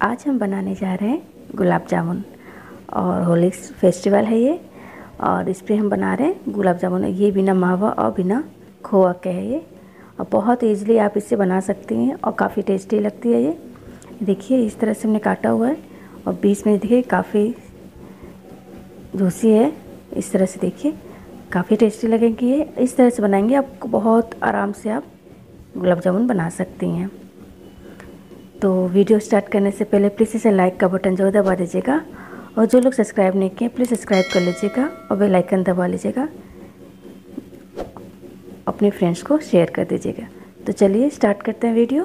आज हम बनाने जा रहे हैं गुलाब जामुन। और होली फेस्टिवल है ये, और इस पर हम बना रहे हैं गुलाब जामुन। ये बिना मावा और बिना खोआ के है ये, और बहुत ईज़िली आप इसे बना सकती हैं और काफ़ी टेस्टी लगती है ये। देखिए इस तरह से हमने काटा हुआ है और बीच में देखिए काफ़ी जूसी है। इस तरह से देखिए काफ़ी टेस्टी लगेगी ये। इस तरह से बनाएंगे आपको बहुत आराम से आप गुलाब जामुन बना सकती हैं। तो वीडियो स्टार्ट करने से पहले प्लीज़ इसे लाइक का बटन जरूर दबा दीजिएगा, और जो लोग सब्सक्राइब नहीं किए प्लीज़ सब्सक्राइब कर लीजिएगा और बेल आइकन दबा लीजिएगा, अपने फ्रेंड्स को शेयर कर दीजिएगा। तो चलिए स्टार्ट करते हैं वीडियो।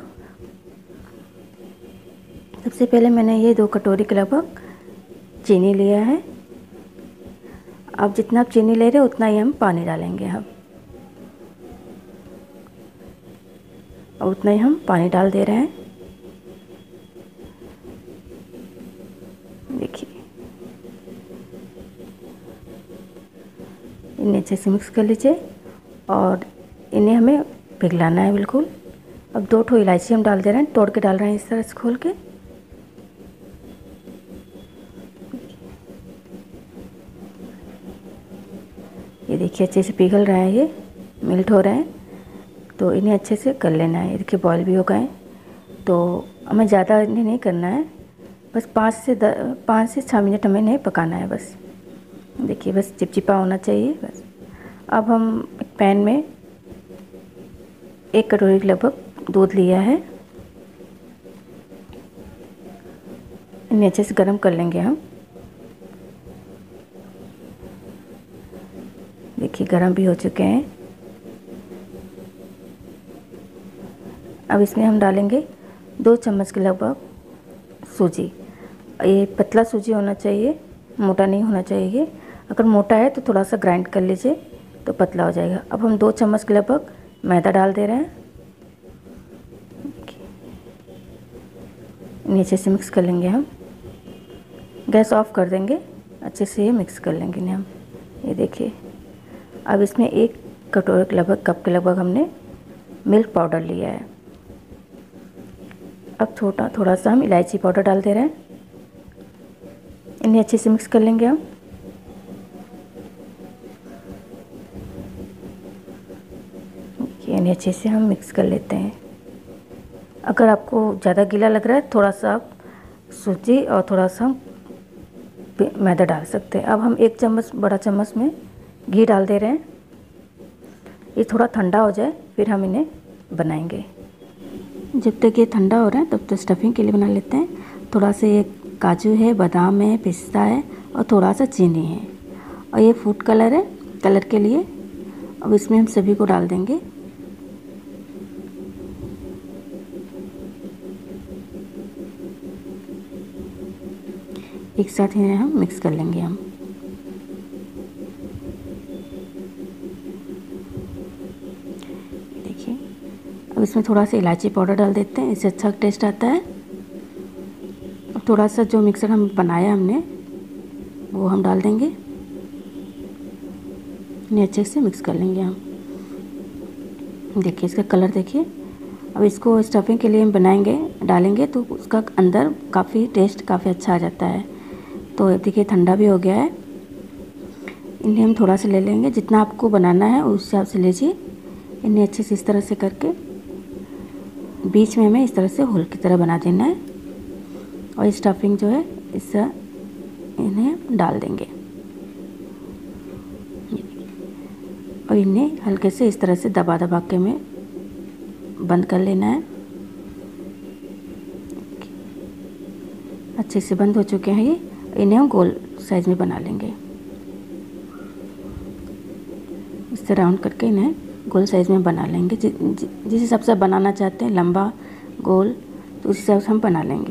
सबसे पहले मैंने ये 2 कटोरी के लगभग चीनी लिया है। अब जितना आप चीनी ले रहे हो उतना ही हम पानी डालेंगे और उतना ही हम पानी डाल दे रहे हैं। देखिए इन्हें अच्छे से मिक्स कर लीजिए और इन्हें हमें पिघलाना है बिल्कुल। अब 2 ठो इलायची हम डाल दे रहे हैं, तोड़ के डाल रहे हैं इस तरह से खोल के। ये देखिए अच्छे से पिघल रहा है, ये मेल्ट हो रहे हैं। तो इन्हें अच्छे से कर लेना है। ये देखिए बॉयल भी हो गए। तो हमें ज़्यादा इन्हें नहीं करना है, बस 5 से 6 मिनट हमें इन्हें पकाना है बस। देखिए बस चिपचिपा होना चाहिए बस। अब हम एक पैन में 1 कटोरी के लगभग दूध लिया है, इन्हें अच्छे से गर्म कर लेंगे हम। देखिए गर्म भी हो चुके हैं। अब इसमें हम डालेंगे 2 चम्मच के लगभग सूजी। ये पतला सूजी होना चाहिए, मोटा नहीं होना चाहिए। अगर मोटा है तो थोड़ा सा ग्राइंड कर लीजिए तो पतला हो जाएगा। अब हम 2 चम्मच के लगभग मैदा डाल दे रहे हैं, नीचे से मिक्स कर लेंगे हम। गैस ऑफ कर देंगे, अच्छे से ये मिक्स कर लेंगे इन्हें हम। ये देखिए अब इसमें 1 कटोरी के लगभग कप के लगभग हमने मिल्क पाउडर लिया है। अब थोड़ा सा हम इलायची पाउडर डाल दे रहे हैं, इन्हें अच्छे से मिक्स कर लेंगे हम। इन्हें अच्छे से हम मिक्स कर लेते हैं। अगर आपको ज़्यादा गीला लग रहा है थोड़ा सा आप सूजी और थोड़ा सा मैदा डाल सकते हैं। अब हम 1 चम्मच बड़ा चम्मच में घी डाल दे रहे हैं। ये थोड़ा ठंडा हो जाए फिर हम इन्हें बनाएंगे। जब तक ये ठंडा हो रहा है तब तक स्टफिंग के लिए बना लेते हैं। थोड़ा सा ये काजू है, बादाम है, पिस्ता है और थोड़ा सा चीनी है, और ये फूड कलर है कलर के लिए। अब इसमें हम सभी को डाल देंगे। एक साथ इन्हें हम मिक्स कर लेंगे हम। देखिए अब इसमें थोड़ा सा इलायची पाउडर डाल देते हैं, इससे अच्छा टेस्ट आता है। अब थोड़ा सा जो मिक्सर हम बनाया हमने वो हम डाल देंगे, इन्हें अच्छे से मिक्स कर लेंगे हम। देखिए इसका कलर देखिए। अब इसको स्टफिंग के लिए हम बनाएंगे डालेंगे तो उसका अंदर काफ़ी टेस्ट काफ़ी अच्छा आ जाता है। तो देखिए ठंडा भी हो गया है। इन्हें हम थोड़ा सा ले लेंगे, जितना आपको बनाना है उस हिसाब से लीजिए। इन्हें अच्छे से इस तरह से करके बीच में हमें इस तरह से होल की तरह बना देना है, और स्टफिंग जो है इससे इन्हें डाल देंगे और इन्हें हल्के से इस तरह से दबा दबा के हमें बंद कर लेना है। अच्छे से बंद हो चुके हैं ये। इन्हें हम गोल साइज़ में बना लेंगे, इस तरह राउंड करके इन्हें गोल साइज़ में बना लेंगे। जिस हिसाब से बनाना चाहते हैं लंबा गोल तो उस हिसाब से हम बना लेंगे।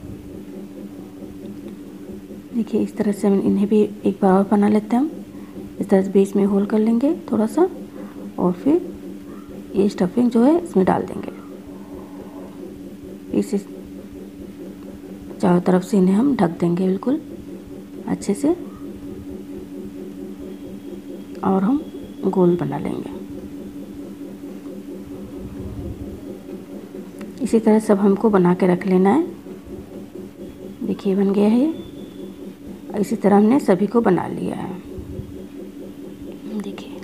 देखिए इस तरह से हम इन्हें भी एक बार और बना लेते हैं हम। इस तरह से बीच में होल कर लेंगे थोड़ा सा, और फिर ये स्टफिंग जो है इसमें डाल देंगे। इस चारों तरफ से इन्हें हम ढक देंगे बिल्कुल अच्छे से, और हम गोल बना लेंगे। इसी तरह सब हमको बना के रख लेना है। देखिए बन गया है ये। इसी तरह हमने सभी को बना लिया है। देखिए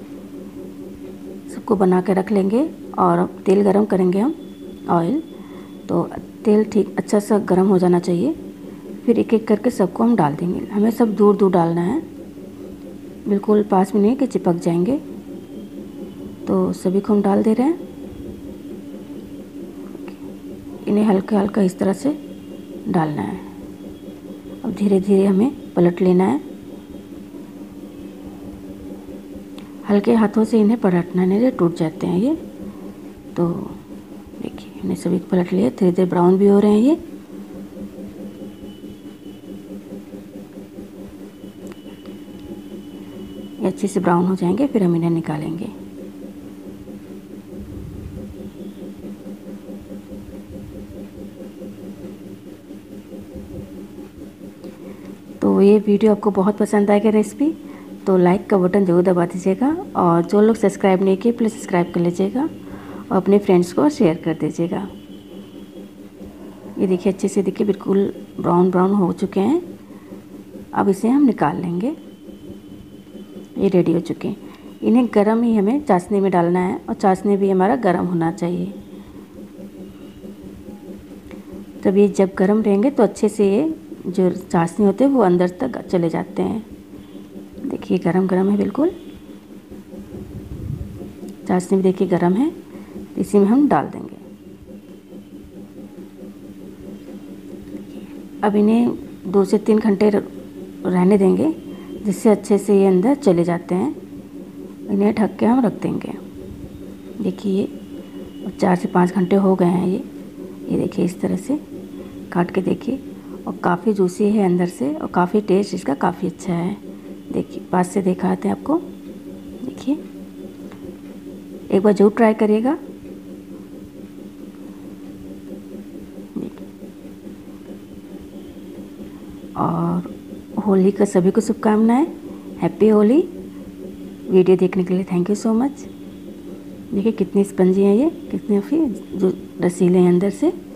सबको बना के रख लेंगे और तेल गरम करेंगे हम, ऑयल। तो तेल ठीक अच्छा सा गरम हो जाना चाहिए, फिर एक एक करके सबको हम डाल देंगे। हमें सब दूर दूर डालना है, बिल्कुल पास में नहीं कि चिपक जाएंगे। तो सभी को हम डाल दे रहे हैं। इन्हें हल्का हल्का इस तरह से डालना है। अब धीरे धीरे हमें पलट लेना है, हल्के हाथों से इन्हें पलटना, नहीं तो टूट जाते हैं ये। तो देखिए इन्हें सभी को पलट लिया, धीरे धीरे ब्राउन भी हो रहे हैं ये। अच्छे से ब्राउन हो जाएंगे, फिर हम इन्हें निकालेंगे। तो ये वीडियो आपको बहुत पसंद आएगा रेसिपी, तो लाइक का बटन ज़रूर दबा दीजिएगा, और जो लोग सब्सक्राइब नहीं किए प्लीज़ सब्सक्राइब कर लीजिएगा और अपने फ्रेंड्स को शेयर कर दीजिएगा। ये देखिए अच्छे से देखिए बिल्कुल ब्राउन ब्राउन हो चुके हैं। अब इसे हम निकाल लेंगे। ये रेडी हो चुके हैं। इन्हें गरम ही हमें चाशनी में डालना है, और चाशनी भी हमारा गरम होना चाहिए। तब ये जब गरम रहेंगे तो अच्छे से ये जो चाशनी होते हैं वो अंदर तक चले जाते हैं। देखिए गरम गरम है बिल्कुल, चाशनी भी देखिए गरम है। इसी में हम डाल देंगे। अब इन्हें 2 से 3 घंटे रहने देंगे, जिससे अच्छे से ये अंदर चले जाते हैं। इन्हें ढक के हम रख देंगे। देखिए 4 से 5 घंटे हो गए हैं ये देखिए इस तरह से काट के देखिए, और काफ़ी जूसी है अंदर से, और काफ़ी टेस्ट इसका काफ़ी अच्छा है। देखिए पास से दिखाते हैं आपको। देखिए एक बार ज़रूर ट्राई करिएगा। और होली का सभी को शुभकामनाएं। हैप्पी होली। वीडियो देखने के लिए थैंक यू सो मच। देखिए कितनी स्पंजी हैं ये, कितने जो रसीले हैं अंदर से।